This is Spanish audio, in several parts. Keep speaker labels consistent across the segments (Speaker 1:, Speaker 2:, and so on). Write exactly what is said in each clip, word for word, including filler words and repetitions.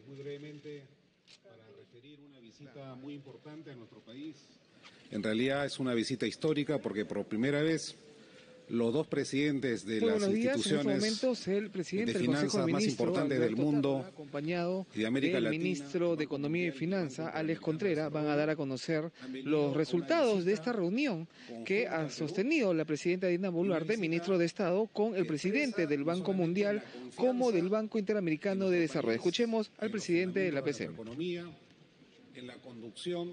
Speaker 1: muy brevemente para referir una visita muy importante a nuestro país. En realidad es una visita histórica porque por primera vez los dos presidentes de
Speaker 2: Muy
Speaker 1: las
Speaker 2: buenos días.
Speaker 1: instituciones
Speaker 2: En estos momentos el presidente
Speaker 1: de
Speaker 2: del Consejo
Speaker 1: finanzas
Speaker 2: de
Speaker 1: más
Speaker 2: Ministros,
Speaker 1: importantes del
Speaker 2: Alberto
Speaker 1: mundo
Speaker 2: Távola, acompañado
Speaker 1: y de América
Speaker 2: del
Speaker 1: Latina,
Speaker 2: ministro de Economía y Finanzas, Alex Contreras, van a dar a conocer
Speaker 1: han venido
Speaker 2: los
Speaker 1: a una
Speaker 2: resultados de
Speaker 1: visita
Speaker 2: esta reunión que
Speaker 1: conjunta
Speaker 2: ha
Speaker 1: al Perú,
Speaker 2: sostenido la presidenta Dina Boluarte,
Speaker 1: visita
Speaker 2: ministro de Estado, con el
Speaker 1: que
Speaker 2: presidente
Speaker 1: expresa
Speaker 2: del
Speaker 1: no
Speaker 2: Banco
Speaker 1: solamente
Speaker 2: Mundial
Speaker 1: la confianza
Speaker 2: como del Banco
Speaker 1: en
Speaker 2: Interamericano de
Speaker 1: nuestro
Speaker 2: Desarrollo.
Speaker 1: país,
Speaker 2: Escuchemos al
Speaker 1: en los
Speaker 2: presidente de la
Speaker 1: fundamentos de nuestra
Speaker 2: P C M.
Speaker 1: economía, en la conducción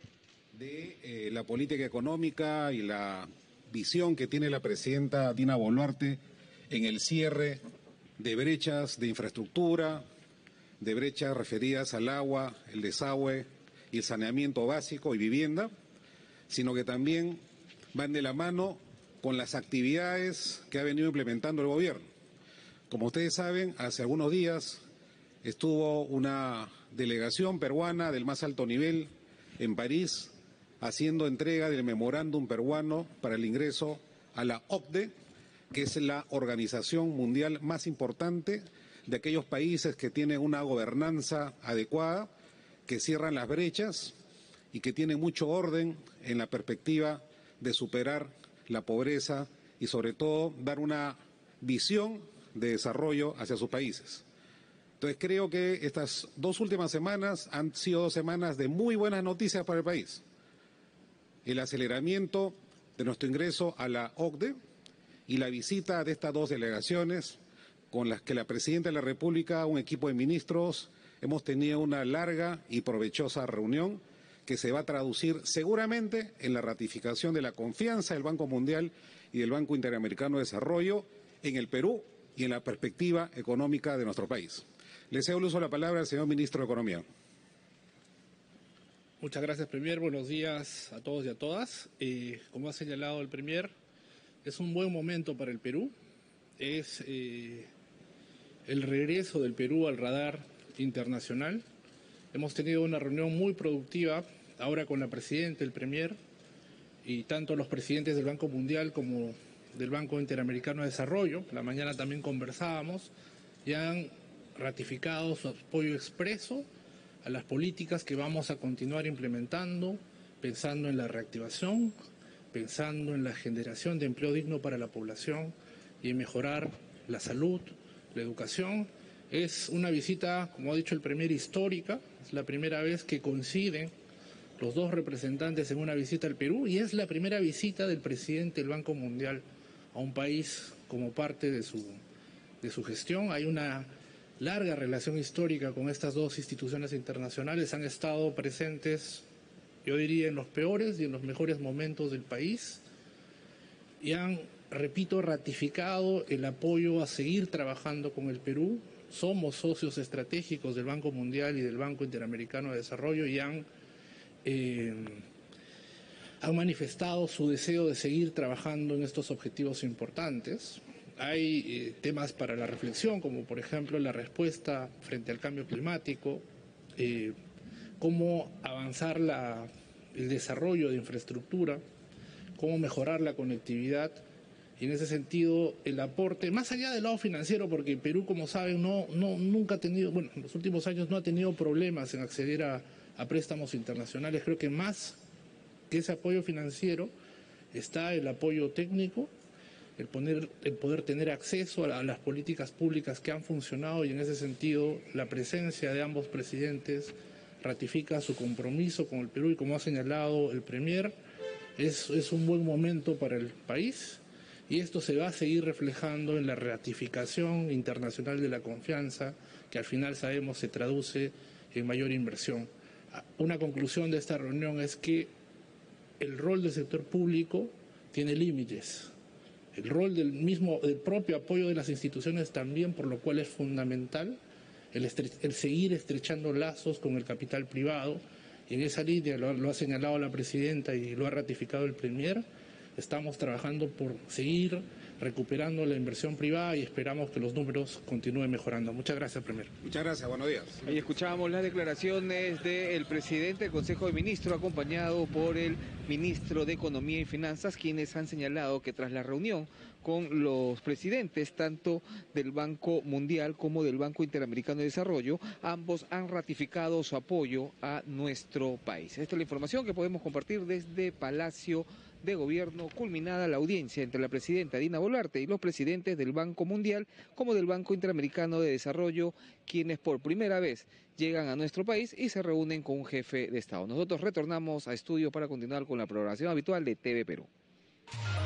Speaker 1: de eh, la política económica y la visión que tiene la presidenta Dina Boluarte en el cierre de brechas de infraestructura, de brechas referidas al agua, el desagüe y el saneamiento básico y vivienda, sino que también van de la mano con las actividades que ha venido implementando el gobierno. Como ustedes saben, hace algunos días estuvo una delegación peruana del más alto nivel en París haciendo entrega del memorándum peruano para el ingreso a la O C D E, que es la organización mundial más importante de aquellos países que tienen una gobernanza adecuada, que cierran las brechas y que tienen mucho orden en la perspectiva de superar la pobreza y sobre todo dar una visión de desarrollo hacia sus países. Entonces creo que estas dos últimas semanas han sido dos semanas de muy buenas noticias para el país. El aceleramiento de nuestro ingreso a la O C D E y la visita de estas dos delegaciones con las que la Presidenta de la República, un equipo de ministros, hemos tenido una larga y provechosa reunión que se va a traducir seguramente en la ratificación de la confianza del Banco Mundial y del Banco Interamericano de Desarrollo en el Perú y en la perspectiva económica de nuestro país. Le cedo el uso de la palabra al señor Ministro de Economía.
Speaker 3: Muchas gracias, Premier. Buenos días a todos y a todas. Eh, como ha señalado el Premier, es un buen momento para el Perú. Es eh, el regreso del Perú al radar internacional. Hemos tenido una reunión muy productiva ahora con la Presidenta, el Premier, y tanto los presidentes del Banco Mundial como del Banco Interamericano de Desarrollo. La mañana también conversábamos y han ratificado su apoyo expreso a las políticas que vamos a continuar implementando, pensando en la reactivación, pensando en la generación de empleo digno para la población y en mejorar la salud, la educación. Es una visita, como ha dicho el Premier, histórica. Es la primera vez que coinciden los dos representantes en una visita al Perú y es la primera visita del presidente del Banco Mundial a un país como parte de su, de su gestión. Hay una larga relación histórica con estas dos instituciones internacionales. Han estado presentes, yo diría, en los peores y en los mejores momentos del país y han, repito, ratificado el apoyo a seguir trabajando con el Perú. Somos socios estratégicos del Banco Mundial y del Banco Interamericano de Desarrollo y han, eh, han manifestado su deseo de seguir trabajando en estos objetivos importantes. Hay eh, temas para la reflexión, como por ejemplo la respuesta frente al cambio climático, eh, cómo avanzar la, el desarrollo de infraestructura, cómo mejorar la conectividad. Y en ese sentido, el aporte, más allá del lado financiero, porque Perú, como saben, no, no, nunca ha tenido, bueno, en los últimos años no ha tenido problemas en acceder a, a préstamos internacionales. Creo que más que ese apoyo financiero está el apoyo técnico, el, poner, el poder tener acceso a, la, a las políticas públicas que han funcionado y en ese sentido la presencia de ambos presidentes ratifica su compromiso con el Perú y como ha señalado el Premier, es, es un buen momento para el país. Y esto se va a seguir reflejando en la ratificación internacional de la confianza, que al final sabemos se traduce en mayor inversión. Una conclusión de esta reunión es que el rol del sector público tiene límites. El rol del mismo, del propio apoyo de las instituciones también, por lo cual es fundamental el, el seguir estrechando lazos con el capital privado. Y en esa línea, lo, lo ha señalado la Presidenta y lo ha ratificado el Premier, Estamos trabajando por seguir recuperando la inversión privada y esperamos que los números continúen mejorando. Muchas gracias, Premier.
Speaker 1: Muchas gracias, buenos días.
Speaker 2: Ahí escuchábamos las declaraciones del presidente del Consejo de Ministros, acompañado por el ministro de Economía y Finanzas, quienes han señalado que tras la reunión con los presidentes tanto del Banco Mundial como del Banco Interamericano de Desarrollo, ambos han ratificado su apoyo a nuestro país. Esta es la información que podemos compartir desde Palacio de Gobierno, culminada la audiencia entre la presidenta Dina Boluarte y los presidentes del Banco Mundial como del Banco Interamericano de Desarrollo, quienes por primera vez llegan a nuestro país y se reúnen con un jefe de Estado. Nosotros retornamos a estudio para continuar con la programación habitual de T V Perú.